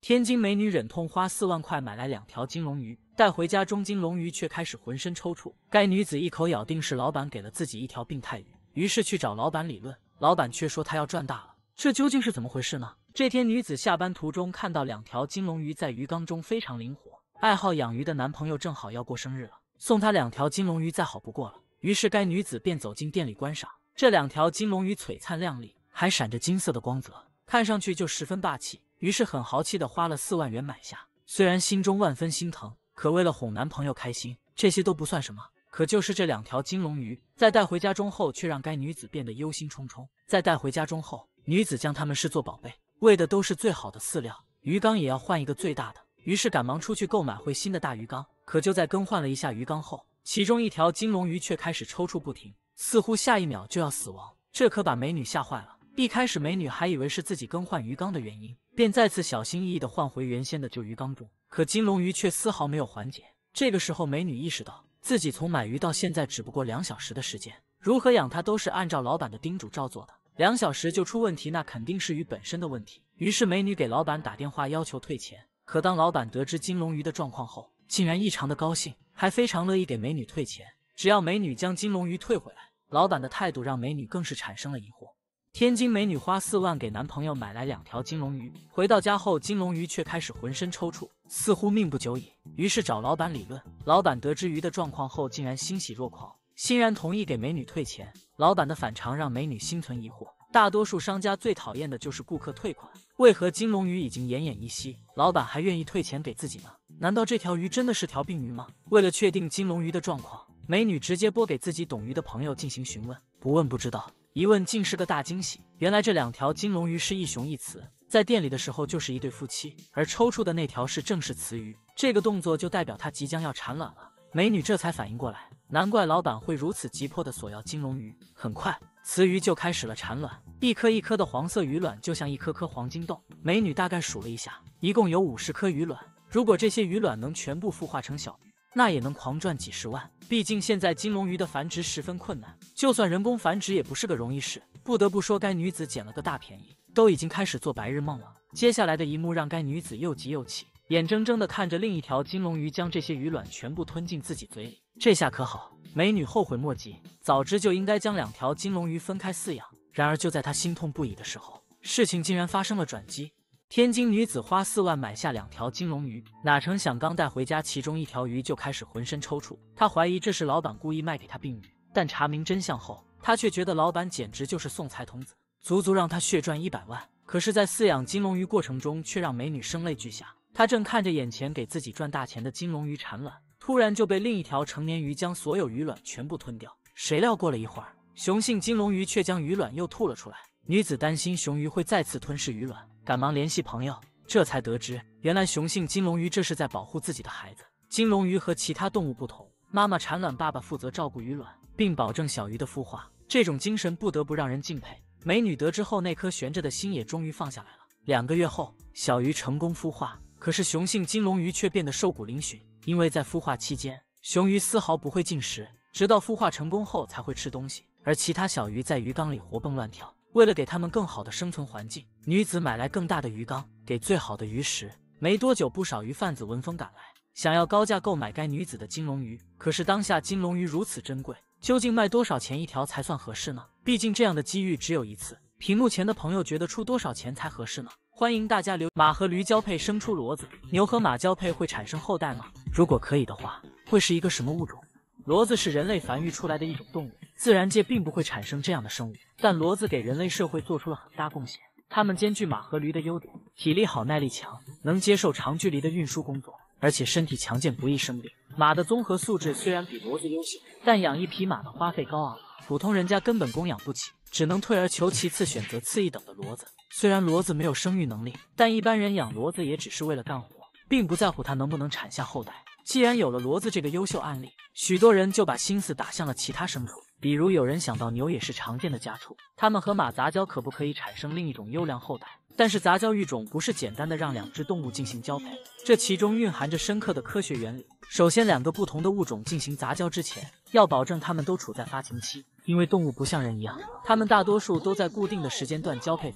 天津美女忍痛花4万块买来2条金龙鱼，带回家中，金龙鱼却开始浑身抽搐。该女子一口咬定是老板给了自己一条病态鱼，于是去找老板理论，老板却说他要赚大了。这究竟是怎么回事呢？这天女子下班途中看到2条金龙鱼在鱼缸中非常灵活，爱好养鱼的男朋友正好要过生日了，送她2条金龙鱼再好不过了。于是该女子便走进店里观赏，这2条金龙鱼璀璨亮丽，还闪着金色的光泽，看上去就十分霸气，于是很豪气的花了4万元买下。虽然心中万分心疼，可为了哄男朋友开心，这些都不算什么。可就是这2条金龙鱼，在带回家中后，却让该女子变得忧心忡忡。在带回家中后，女子将它们视作宝贝，喂的都是最好的饲料，鱼缸也要换一个最大的。于是赶忙出去购买回新的大鱼缸。可就在更换了一下鱼缸后，其中1条金龙鱼却开始抽搐不停，似乎下一秒就要死亡。这可把美女吓坏了。一开始美女还以为是自己更换鱼缸的原因，便再次小心翼翼地换回原先的旧鱼缸中。可金龙鱼却丝毫没有缓解。这个时候美女意识到，自己从买鱼到现在只不过2小时的时间，如何养它都是按照老板的叮嘱照做的，2小时就出问题，那肯定是鱼本身的问题。于是美女给老板打电话要求退钱。可当老板得知金龙鱼的状况后，竟然异常的高兴，还非常乐意给美女退钱，只要美女将金龙鱼退回来。老板的态度让美女更是产生了疑惑。天津美女花4万给男朋友买来2条金龙鱼，回到家后，金龙鱼却开始浑身抽搐，似乎命不久矣。于是找老板理论，老板得知鱼的状况后，竟然欣喜若狂，欣然同意给美女退钱。老板的反常让美女心存疑惑。大多数商家最讨厌的就是顾客退款，为何金龙鱼已经奄奄一息，老板还愿意退钱给自己呢？难道这条鱼真的是条病鱼吗？为了确定金龙鱼的状况，美女直接拨给自己懂鱼的朋友进行询问，不问不知道，一问竟是个大惊喜。原来这2条金龙鱼是一雄一雌，在店里的时候就是一对夫妻，而抽搐的那条是正是雌鱼，这个动作就代表它即将要产卵了。美女这才反应过来，难怪老板会如此急迫的索要金龙鱼。很快雌鱼就开始了产卵，一颗一颗的黄色鱼卵就像一颗颗黄金豆。美女大概数了一下，一共有50颗鱼卵，如果这些鱼卵能全部孵化成小鱼，那也能狂赚几十万。毕竟现在金龙鱼的繁殖十分困难，就算人工繁殖也不是个容易事。不得不说该女子捡了个大便宜，都已经开始做白日梦了。接下来的一幕让该女子又急又气，眼睁睁地看着另一条金龙鱼将这些鱼卵全部吞进自己嘴里。这下可好，美女后悔莫及，早知就应该将2条金龙鱼分开饲养。然而就在她心痛不已的时候，事情竟然发生了转机。天津女子花4万买下2条金龙鱼，哪成想刚带回家，其中1条鱼就开始浑身抽搐。她怀疑这是老板故意卖给她病鱼，但查明真相后，她却觉得老板简直就是送财童子，足足让她血赚100万。可是在饲养金龙鱼过程中，却让美女声泪俱下。她正看着眼前给自己赚大钱的金龙鱼产卵，突然就被另一条成年鱼将所有鱼卵全部吞掉。谁料过了一会儿，雄性金龙鱼却将鱼卵又吐了出来。女子担心雄鱼会再次吞噬鱼卵，赶忙联系朋友，这才得知原来雄性金龙鱼这是在保护自己的孩子。金龙鱼和其他动物不同，妈妈产卵，爸爸负责照顾鱼卵，并保证小鱼的孵化，这种精神不得不让人敬佩。美女得知后，那颗悬着的心也终于放下来了。2个月后，小鱼成功孵化，可是雄性金龙鱼却变得瘦骨嶙峋，因为在孵化期间，雄鱼丝毫不会进食，直到孵化成功后才会吃东西，而其他小鱼在鱼缸里活蹦乱跳。为了给它们更好的生存环境，女子买来更大的鱼缸，给最好的鱼食。没多久，不少鱼贩子闻风赶来，想要高价购买该女子的金龙鱼。可是当下金龙鱼如此珍贵，究竟卖多少钱一条才算合适呢？毕竟这样的机遇只有一次。屏幕前的朋友觉得出多少钱才合适呢？欢迎大家留。马和驴交配生出骡子，牛和马交配会产生后代吗？如果可以的话，会是一个什么物种？骡子是人类繁育出来的一种动物，自然界并不会产生这样的生物，但骡子给人类社会做出了很大贡献。它们兼具马和驴的优点，体力好，耐力强，能接受长距离的运输工作，而且身体强健，不易生病。马的综合素质虽然比骡子优秀，但养一匹马的花费高昂，普通人家根本供养不起，只能退而求其次，选择次一等的骡子。虽然骡子没有生育能力，但一般人养骡子也只是为了干活，并不在乎它能不能产下后代。既然有了骡子这个优秀案例，许多人就把心思打向了其他牲畜，比如有人想到牛也是常见的家畜，它们和马杂交可不可以产生另一种优良后代？但是杂交育种不是简单的让2只动物进行交配，这其中蕴含着深刻的科学原理。首先，2个不同的物种进行杂交之前，要保证它们都处在发情期，因为动物不像人一样，它们大多数都在固定的时间段交配繁衍。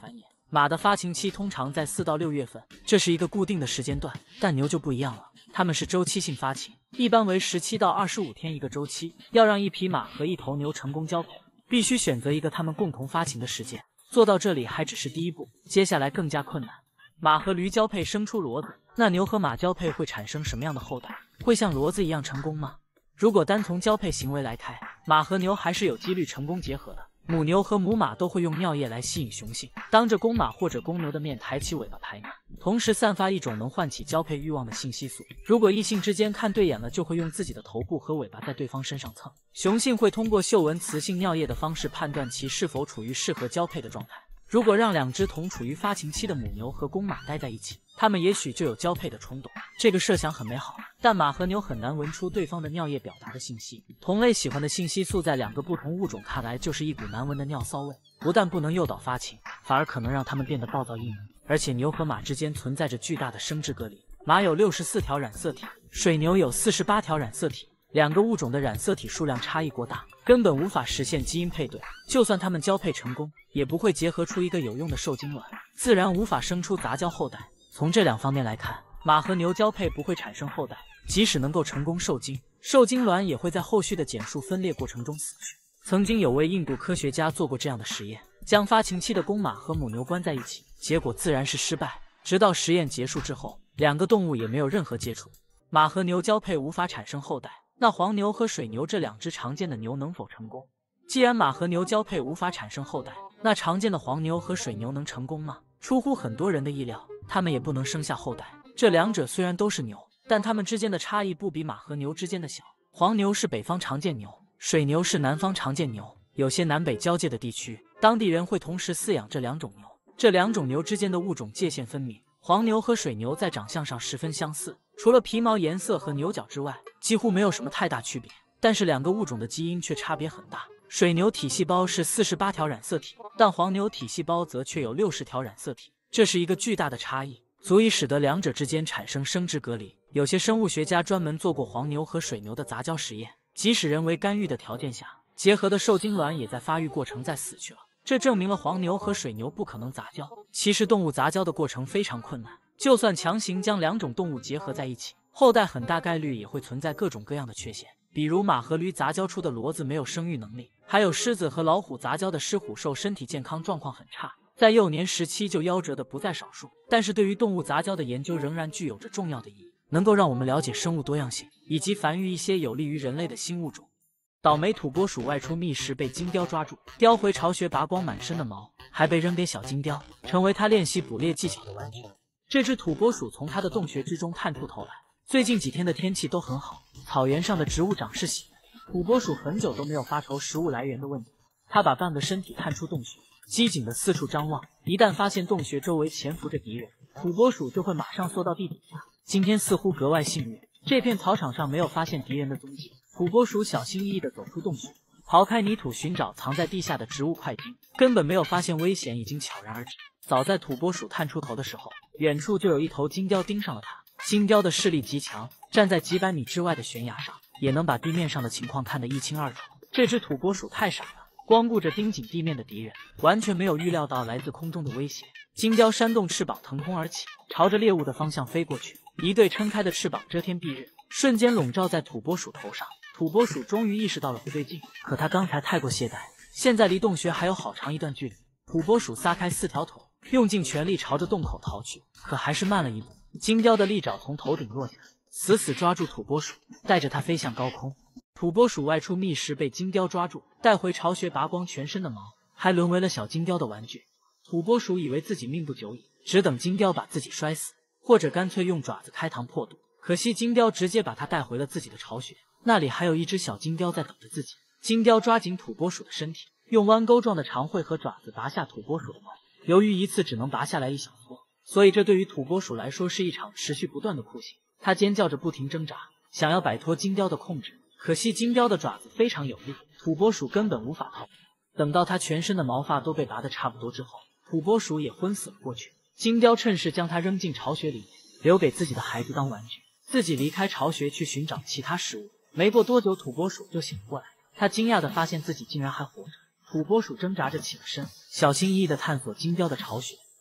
马的发情期通常在4到6月份，这是一个固定的时间段，但牛就不一样了，它们是周期性发情，一般为17到25天一个周期。要让一匹马和一头牛成功交配，必须选择一个它们共同发情的时间。做到这里还只是第一步，接下来更加困难。马和驴交配生出骡子，那牛和马交配会产生什么样的后代？会像骡子一样成功吗？如果单从交配行为来看，马和牛还是有几率成功结合的。母牛和母马都会用尿液来吸引雄性，当着公马或者公牛的面抬起尾巴排卵，同时散发一种能唤起交配欲望的性激素。如果异性之间看对眼了，就会用自己的头部和尾巴在对方身上蹭。雄性会通过嗅闻雌性尿液的方式判断其是否处于适合交配的状态。如果让2只同处于发情期的母牛和公马待在一起，它们也许就有交配的冲动。这个设想很美好，但马和牛很难闻出对方的尿液表达的信息。同类喜欢的性激素在2个不同物种看来就是一股难闻的尿骚味，不但不能诱导发情，反而可能让它们变得暴躁易怒。而且牛和马之间存在着巨大的生殖隔离，马有64条染色体，水牛有48条染色体，2个物种的染色体数量差异过大，根本无法实现基因配对。就算它们交配成功，也不会结合出一个有用的受精卵，自然无法生出杂交后代。从这2方面来看，马和牛交配不会产生后代，即使能够成功受精，受精卵也会在后续的减数分裂过程中死去。曾经有位印度科学家做过这样的实验，将发情期的公马和母牛关在一起，结果自然是失败。直到实验结束之后，2个动物也没有任何接触。马和牛交配无法产生后代，那黄牛和水牛这2只常见的牛能否成功？既然马和牛交配无法产生后代，那常见的黄牛和水牛能成功吗？出乎很多人的意料，它们也不能生下后代。这2者虽然都是牛，但它们之间的差异不比马和牛之间的小。黄牛是北方常见牛，水牛是南方常见牛。有些南北交界的地区，当地人会同时饲养这2种牛。这2种牛之间的物种界限分明，黄牛和水牛在长相上十分相似，除了皮毛颜色和牛角之外，几乎没有什么太大区别。但是2个物种的基因却差别很大。水牛体细胞是48条染色体，但黄牛体细胞则却有60条染色体，这是一个巨大的差异，足以使得2者之间产生生殖隔离。有些生物学家专门做过黄牛和水牛的杂交实验，即使人为干预的条件下，结合的受精卵也在发育过程在死去了。这证明了黄牛和水牛不可能杂交。其实动物杂交的过程非常困难，就算强行将2种动物结合在一起，后代很大概率也会存在各种各样的缺陷。比如马和驴杂交出的骡子没有生育能力，还有狮子和老虎杂交的狮虎兽身体健康状况很差，在幼年时期就夭折的不在少数。但是对于动物杂交的研究仍然具有着重要的意义，能够让我们了解生物多样性，以及繁育一些有利于人类的新物种。倒霉土拨鼠外出觅食被金雕抓住，雕回巢穴拔光满身的毛，还被扔给小金雕，成为他练习捕猎技巧的玩具。这只土拨鼠从它的洞穴之中探出头来，最近几天的天气都很好，草原上的植物长势喜悦。土拨鼠很久都没有发愁食物来源的问题，它把半个身体探出洞穴，机警的四处张望。一旦发现洞穴周围潜伏着敌人，土拨鼠就会马上缩到地底下。今天似乎格外幸运，这片草场上没有发现敌人的踪迹。土拨鼠小心翼翼地走出洞穴，刨开泥土寻找藏在地下的植物块茎，根本没有发现危险，已经悄然而至。早在土拨鼠探出头的时候，远处就有一头金雕盯上了它。金雕的视力极强，站在几百米之外的悬崖上，也能把地面上的情况看得一清二楚。这只土拨鼠太傻了，光顾着盯紧地面的敌人，完全没有预料到来自空中的威胁。金雕扇动翅膀腾空而起，朝着猎物的方向飞过去。一对撑开的翅膀遮天蔽日，瞬间笼罩在土拨鼠头上。土拨鼠终于意识到了不对劲，可它刚才太过懈怠，现在离洞穴还有好长一段距离。土拨鼠撒开4条腿，用尽全力朝着洞口逃去，可还是慢了一步。金雕的利爪从头顶落下，死死抓住土拨鼠，带着它飞向高空。土拨鼠外出觅食被金雕抓住，带回巢穴拔光全身的毛，还沦为了小金雕的玩具。土拨鼠以为自己命不久矣，只等金雕把自己摔死，或者干脆用爪子开膛破肚。可惜金雕直接把它带回了自己的巢穴，那里还有一只小金雕在等着自己。金雕抓紧土拨鼠的身体，用弯钩状的长喙和爪子拔下土拨鼠的毛。由于一次只能拔下来一小撮，所以这对于土拨鼠来说是一场持续不断的酷刑。它尖叫着不停挣扎，想要摆脱金雕的控制。可惜金雕的爪子非常有力，土拨鼠根本无法逃避。等到它全身的毛发都被拔得差不多之后，土拨鼠也昏死了过去。金雕趁势将它扔进巢穴里，留给自己的孩子当玩具，自己离开巢穴去寻找其他食物。没过多久，土拨鼠就醒了过来，它惊讶地发现自己竟然还活着。土拨鼠挣扎着起了身，小心翼翼地探索金雕的巢穴。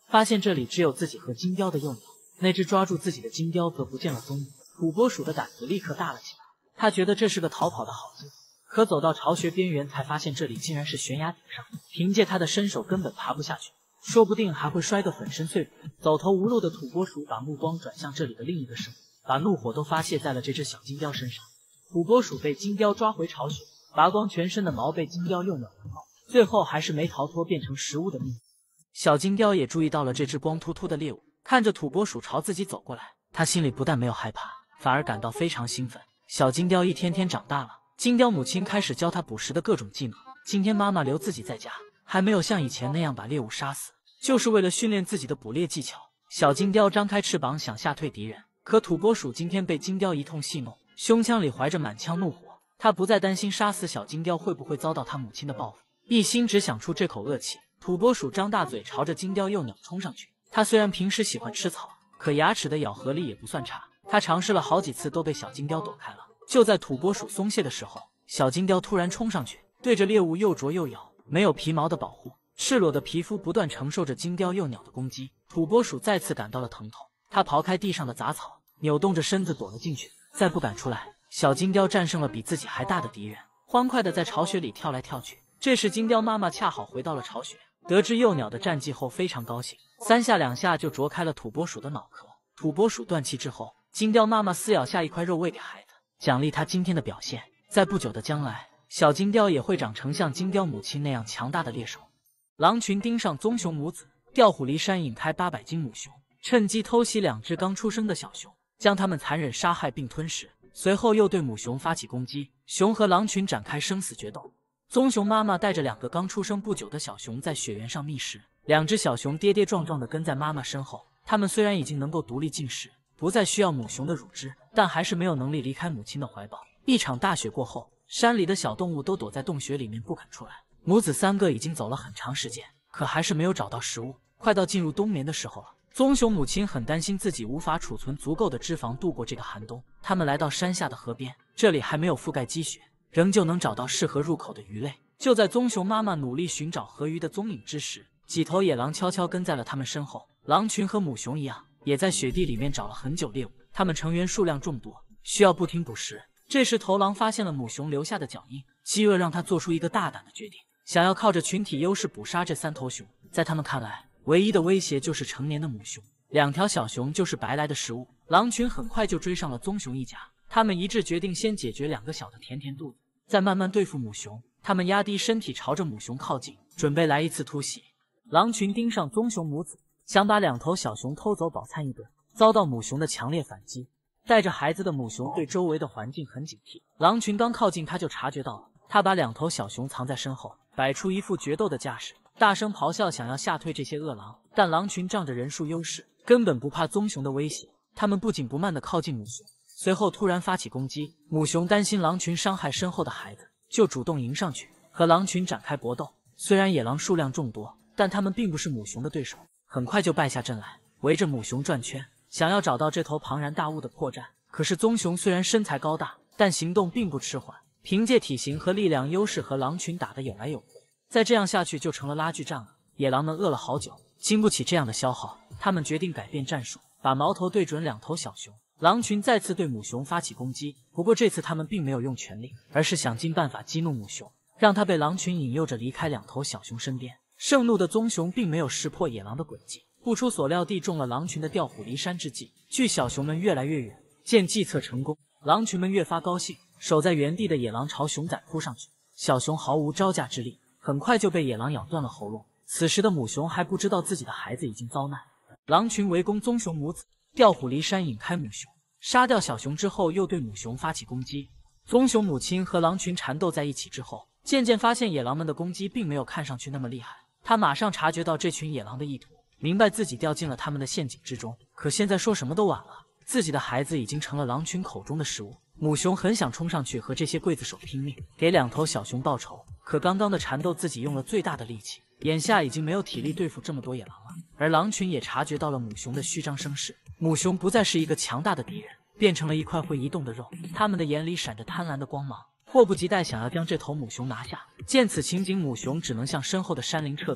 发现这里只有自己和金雕的幼鸟，那只抓住自己的金雕则不见了踪影。土拨鼠的胆子立刻大了起来，他觉得这是个逃跑的好机会。可走到巢穴边缘，才发现这里竟然是悬崖顶上，凭借他的身手根本爬不下去，说不定还会摔个粉身碎骨。走投无路的土拨鼠把目光转向这里的另一个生物，把怒火都发泄在了这只小金雕身上。土拨鼠被金雕抓回巢穴，拔光全身的毛被金雕幼鸟咬到，最后还是没逃脱变成食物的命运。小金雕也注意到了这只光秃秃的猎物，看着土拨鼠朝自己走过来，他心里不但没有害怕，反而感到非常兴奋。小金雕一天天长大了，金雕母亲开始教他捕食的各种技能。今天妈妈留自己在家，还没有像以前那样把猎物杀死，就是为了训练自己的捕猎技巧。小金雕张开翅膀想吓退敌人，可土拨鼠今天被金雕一通戏弄，胸腔里怀着满腔怒火。他不再担心杀死小金雕会不会遭到他母亲的报复，一心只想出这口恶气。土拨鼠张大嘴朝着金雕幼鸟冲上去。他虽然平时喜欢吃草，可牙齿的咬合力也不算差。他尝试了好几次都被小金雕躲开了。就在土拨鼠松懈的时候，小金雕突然冲上去，对着猎物又啄又咬。没有皮毛的保护，赤裸的皮肤不断承受着金雕幼鸟的攻击。土拨鼠再次感到了疼痛，他刨开地上的杂草，扭动着身子躲了进去，再不敢出来。小金雕战胜了比自己还大的敌人，欢快地在巢穴里跳来跳去。这时金雕妈妈恰好回到了巢穴，得知幼鸟的战绩后非常高兴，三下两下就啄开了土拨鼠的脑壳。土拨鼠断气之后，金雕妈妈撕咬下一块肉喂给孩子，奖励他今天的表现。在不久的将来，小金雕也会长成像金雕母亲那样强大的猎手。狼群盯上棕熊母子，调虎离山引开800斤母熊，趁机偷袭2只刚出生的小熊，将它们残忍杀害并吞食。随后又对母熊发起攻击，熊和狼群展开生死决斗。棕熊妈妈带着2个刚出生不久的小熊在雪原上觅食，2只小熊跌跌撞撞地跟在妈妈身后。它们虽然已经能够独立进食，不再需要母熊的乳汁，但还是没有能力离开母亲的怀抱。一场大雪过后，山里的小动物都躲在洞穴里面不肯出来。母子3个已经走了很长时间，可还是没有找到食物。快到进入冬眠的时候了，棕熊母亲很担心自己无法储存足够的脂肪度过这个寒冬。他们来到山下的河边，这里还没有覆盖积雪，仍旧能找到适合入口的鱼类。就在棕熊妈妈努力寻找河鱼的踪影之时，几头野狼悄悄跟在了他们身后。狼群和母熊一样，也在雪地里面找了很久猎物，它们成员数量众多，需要不停捕食。这时头狼发现了母熊留下的脚印，饥饿让他做出一个大胆的决定，想要靠着群体优势捕杀这3头熊。在他们看来，唯一的威胁就是成年的母熊，2条小熊就是白来的食物。狼群很快就追上了棕熊一家，他们一致决定先解决2个小的填填肚子，再慢慢对付母熊。他们压低身体朝着母熊靠近，准备来一次突袭。狼群盯上棕熊母子，想把2头小熊偷走饱餐一顿，遭到母熊的强烈反击。带着孩子的母熊对周围的环境很警惕，狼群刚靠近他就察觉到了，他把2头小熊藏在身后，摆出一副决斗的架势，大声咆哮想要吓退这些恶狼。但狼群仗着人数优势，根本不怕棕熊的威胁，他们不紧不慢地靠近母熊，随后突然发起攻击。母熊担心狼群伤害身后的孩子，就主动迎上去和狼群展开搏斗。虽然野狼数量众多，但他们并不是母熊的对手，很快就败下阵来，围着母熊转圈，想要找到这头庞然大物的破绽。可是棕熊虽然身材高大，但行动并不迟缓，凭借体型和力量优势和狼群打得有来有回。再这样下去就成了拉锯战了。野狼们饿了好久，经不起这样的消耗，他们决定改变战术，把矛头对准2头小熊。狼群再次对母熊发起攻击，不过这次他们并没有用全力，而是想尽办法激怒母熊，让他被狼群引诱着离开2头小熊身边。盛怒的棕熊并没有识破野狼的诡计，不出所料地中了狼群的调虎离山之计，距小熊们越来越远。见计策成功，狼群们越发高兴，守在原地的野狼朝熊仔扑上去，小熊毫无招架之力，很快就被野狼咬断了喉咙。此时的母熊还不知道自己的孩子已经遭难，狼群围攻棕熊母子，调虎离山引开母熊，杀掉小熊之后又对母熊发起攻击。棕熊母亲和狼群缠斗在一起之后，渐渐发现野狼们的攻击并没有看上去那么厉害，他马上察觉到这群野狼的意图，明白自己掉进了他们的陷阱之中。可现在说什么都晚了，自己的孩子已经成了狼群口中的食物。母熊很想冲上去和这些刽子手拼命，给2头小熊报仇，可刚刚的缠斗自己用了最大的力气，眼下已经没有体力对付这么多野狼了。而狼群也察觉到了母熊的虚张声势，母熊不再是一个强大的敌人，变成了一块会移动的肉，他们的眼里闪着贪婪的光芒，迫不及待想要将这头母熊拿下。见此情景，母熊只能向身后的山林撤退。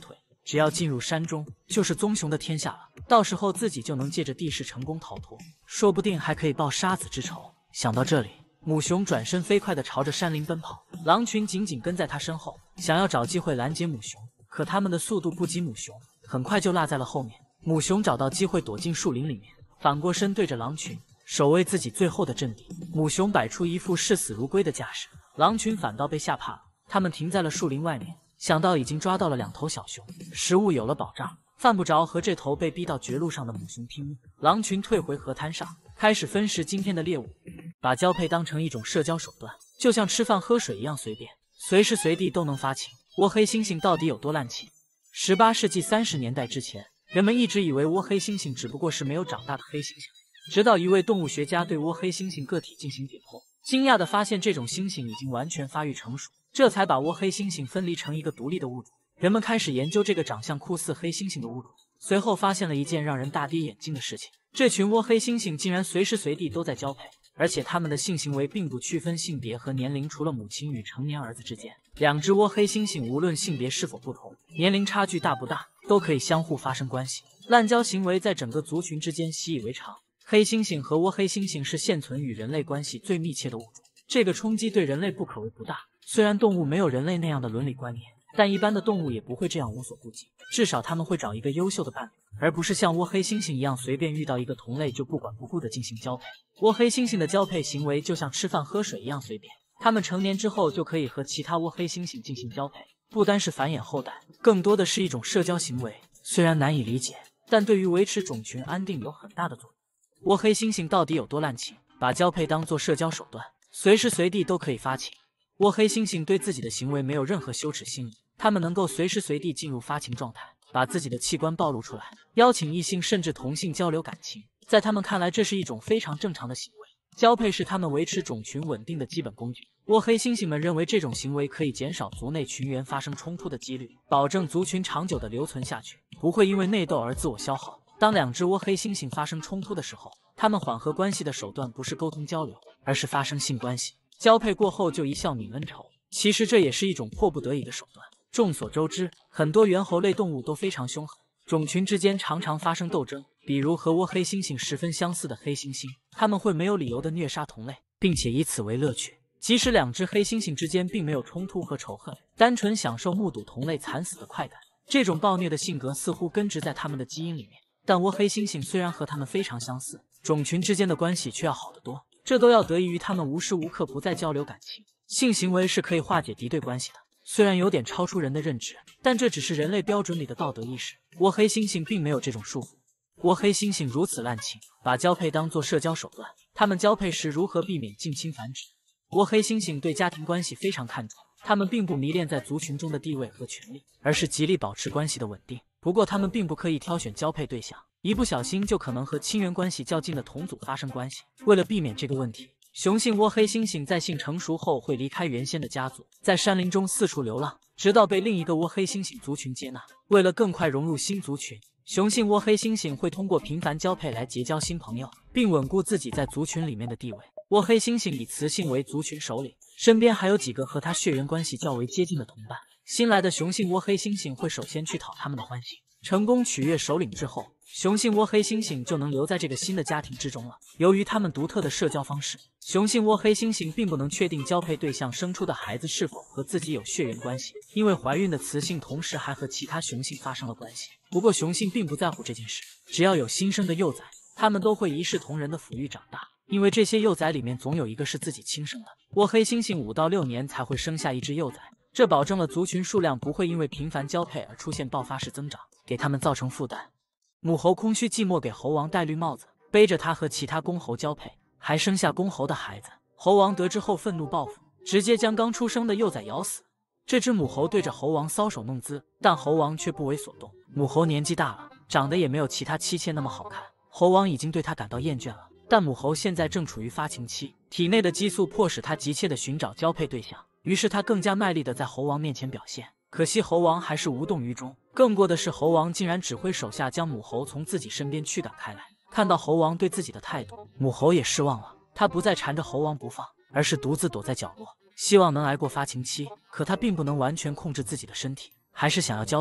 只要进入山中，就是棕熊的天下了。到时候自己就能借着地势成功逃脱，说不定还可以报杀子之仇。想到这里，母熊转身飞快地朝着山林奔跑，狼群紧紧跟在它身后，想要找机会拦截母熊。可它们的速度不及母熊，很快就落在了后面。母熊找到机会躲进树林里面，反过身对着狼群，守卫自己最后的阵地。母熊摆出一副视死如归的架势，狼群反倒被吓怕了。他们停在了树林外面，想到已经抓到了2头小熊，食物有了保障，犯不着和这头被逼到绝路上的母熊拼命。狼群退回河滩上，开始分食今天的猎物，把交配当成一种社交手段，就像吃饭喝水一样随便，随时随地都能发情。倭黑猩猩到底有多滥情？18世纪30年代之前，人们一直以为倭黑猩猩只不过是没有长大的黑猩猩，直到一位动物学家对倭黑猩猩个体进行解剖，惊讶地发现这种猩猩已经完全发育成熟，这才把倭黑猩猩分离成一个独立的物种。人们开始研究这个长相酷似黑猩猩的物种，随后发现了一件让人大跌眼镜的事情：这群倭黑猩猩竟然随时随地都在交配，而且它们的性行为并不区分性别和年龄，除了母亲与成年儿子之间，2只倭黑猩猩无论性别是否不同，年龄差距大不大，都可以相互发生关系。滥交行为在整个族群之间习以为常。黑猩猩和倭黑猩猩是现存与人类关系最密切的物种，这个冲击对人类不可谓不大。虽然动物没有人类那样的伦理观念，但一般的动物也不会这样无所顾忌，至少他们会找一个优秀的伴侣，而不是像倭黑猩猩一样随便遇到一个同类就不管不顾地进行交配。倭黑猩猩的交配行为就像吃饭喝水一样随便，它们成年之后就可以和其他倭黑猩猩进行交配，不单是繁衍后代，更多的是一种社交行为。虽然难以理解，但对于维持种群安定有很大的作用。倭黑猩猩到底有多滥情？把交配当作社交手段，随时随地都可以发情。倭黑猩猩对自己的行为没有任何羞耻心理，它们能够随时随地进入发情状态，把自己的器官暴露出来，邀请异性甚至同性交流感情。在他们看来，这是一种非常正常的行为。交配是他们维持种群稳定的基本工具。倭黑猩猩们认为这种行为可以减少族内群员发生冲突的几率，保证族群长久的留存下去，不会因为内斗而自我消耗。当2只倭黑猩猩发生冲突的时候，他们缓和关系的手段不是沟通交流，而是发生性关系。交配过后就一笑泯恩仇，其实这也是一种迫不得已的手段。众所周知，很多猿猴类动物都非常凶狠，种群之间常常发生斗争，比如和倭黑猩猩十分相似的黑猩猩，他们会没有理由的虐杀同类，并且以此为乐趣。即使2只黑猩猩之间并没有冲突和仇恨，单纯享受目睹同类惨死的快感，这种暴虐的性格似乎根植在他们的基因里面。但倭黑猩猩虽然和他们非常相似，种群之间的关系却要好得多，这都要得益于他们无时无刻不在交流感情。性行为是可以化解敌对关系的，虽然有点超出人的认知，但这只是人类标准里的道德意识。倭黑猩猩并没有这种束缚。倭黑猩猩如此滥情，把交配当作社交手段，他们交配时如何避免近亲繁殖？倭黑猩猩对家庭关系非常看重，他们并不迷恋在族群中的地位和权力，而是极力保持关系的稳定。不过他们并不刻意挑选交配对象，一不小心就可能和亲缘关系较近的同族发生关系。为了避免这个问题，雄性倭黑猩猩在性成熟后会离开原先的家族，在山林中四处流浪，直到被另一个倭黑猩猩族群接纳。为了更快融入新族群，雄性倭黑猩猩会通过频繁交配来结交新朋友，并稳固自己在族群里面的地位。倭黑猩猩以雌性为族群首领，身边还有几个和他血缘关系较为接近的同伴。新来的雄性倭黑猩猩会首先去讨他们的欢心，成功取悦首领之后，雄性倭黑猩猩就能留在这个新的家庭之中了。由于他们独特的社交方式，雄性倭黑猩猩并不能确定交配对象生出的孩子是否和自己有血缘关系，因为怀孕的雌性同时还和其他雄性发生了关系。不过雄性并不在乎这件事，只要有新生的幼崽，他们都会一视同仁的抚育长大，因为这些幼崽里面总有一个是自己亲生的。倭黑猩猩5到6年才会生下一只幼崽，这保证了族群数量不会因为频繁交配而出现爆发式增长，给他们造成负担。母猴空虚寂寞给猴王戴绿帽子，背着他和其他公猴交配，还生下公猴的孩子。猴王得知后愤怒报复，直接将刚出生的幼崽咬死。这只母猴对着猴王搔首弄姿，但猴王却不为所动。母猴年纪大了，长得也没有其他妻妾那么好看，猴王已经对它感到厌倦了。但母猴现在正处于发情期，体内的激素迫使它急切地寻找交配对象，于是它更加卖力地在猴王面前表现。可惜猴王还是无动于衷，更过的是猴王竟然指挥手下将母猴从自己身边驱赶开来。看到猴王对自己的态度，母猴也失望了，它不再缠着猴王不放，而是独自躲在角落，希望能挨过发情期。可它并不能完全控制自己的身体，还是想要交配。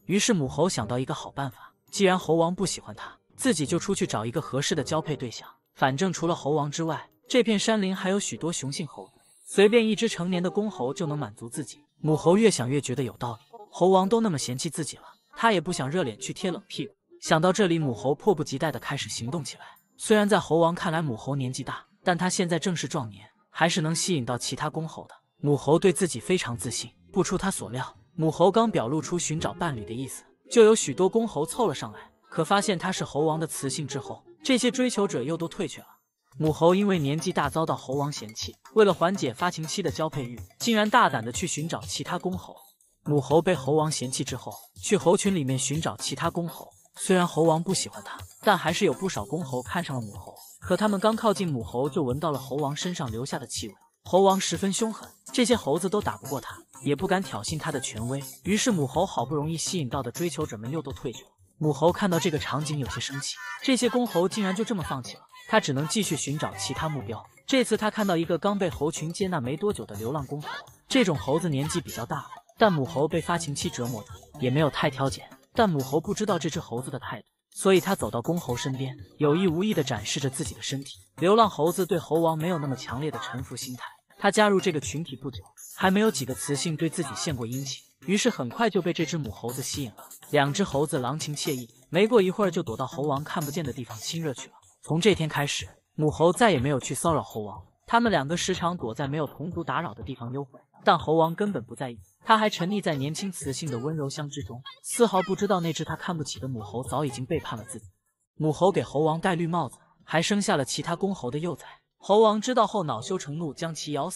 于是母猴想到一个好办法，既然猴王不喜欢它，自己就出去找一个合适的交配对象。反正除了猴王之外，这片山林还有许多雄性猴子，随便一只成年的公猴就能满足自己。母猴越想越觉得有道理，猴王都那么嫌弃自己了，他也不想热脸去贴冷屁股。想到这里，母猴迫不及待地开始行动起来。虽然在猴王看来母猴年纪大，但他现在正是壮年，还是能吸引到其他公猴的。母猴对自己非常自信，不出他所料，母猴刚表露出寻找伴侣的意思，就有许多公猴凑了上来。可发现他是猴王的雌性之后，这些追求者又都退却了。母猴因为年纪大遭到猴王嫌弃，为了缓解发情期的交配欲，竟然大胆地去寻找其他公猴。母猴被猴王嫌弃之后，去猴群里面寻找其他公猴。虽然猴王不喜欢它，但还是有不少公猴看上了母猴。可他们刚靠近母猴，就闻到了猴王身上留下的气味。猴王十分凶狠，这些猴子都打不过他，也不敢挑衅他的权威。于是母猴好不容易吸引到的追求者们又都退却了。母猴看到这个场景有些生气，这些公猴竟然就这么放弃了，他只能继续寻找其他目标。这次他看到一个刚被猴群接纳没多久的流浪公猴，这种猴子年纪比较大了，但母猴被发情期折磨着，也没有太挑拣。但母猴不知道这只猴子的态度，所以他走到公猴身边，有意无意地展示着自己的身体。流浪猴子对猴王没有那么强烈的臣服心态，他加入这个群体不久，还没有几个雌性对自己献过殷勤，于是很快就被这只母猴子吸引了。两只猴子郎情妾意，没过一会儿就躲到猴王看不见的地方亲热去了。从这天开始，母猴再也没有去骚扰猴王，他们两个时常躲在没有同族打扰的地方幽会，但猴王根本不在意，他还沉溺在年轻雌性的温柔乡之中，丝毫不知道那只他看不起的母猴早已经背叛了自己。母猴给猴王戴绿帽子，还生下了其他公猴的幼崽。猴王知道后恼羞成怒，将其咬死。